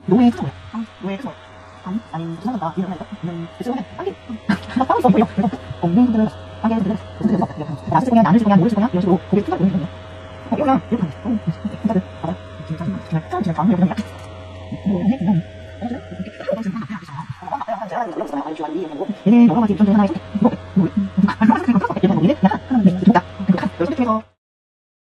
노예 투정이야. 노예 투정. 아니, 죄송합니다. 이러면, 쓰면 빵기. 막 빵이 있어 보여. 그래서, 없는 분들은, 빵기 해서 들려서, 무슨 들려서, 나를 쓸 거냐, 나를 쓸 거냐, 뭐를 쓸 거냐, 이런 식으로 고개 투정 보이는 거냐. 이러면, 이렇게 하면, 진짜들, 봐봐. 진짜, 정말 다음 여러분이야. 얘는 여러 가지 좀 중에 하나에